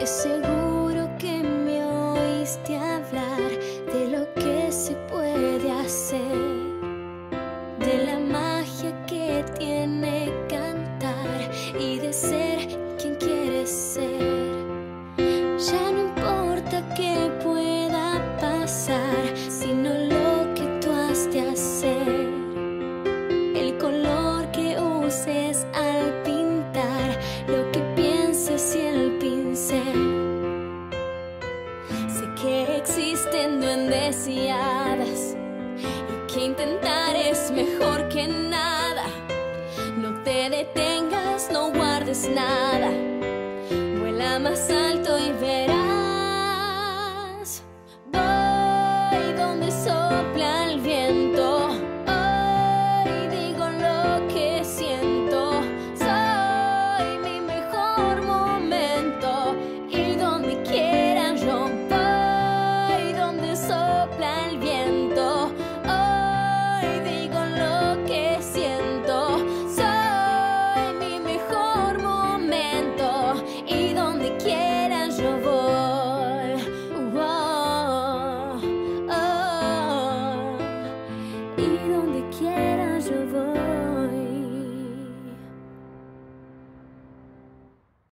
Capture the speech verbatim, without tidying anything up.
seguro que me oíste hablar de lo que se puede hacer, de la magia que tiene cantar y de ser quien quieres ser. Ya no importa qué pueda pasar, sino lo que tú has de hacer. El color que uses al pintar, lo que pienses y el pincel. Sé que existen duendes y hadas y que intentar es mejor que nada. No te detengas, no guardes nada, vuela más alto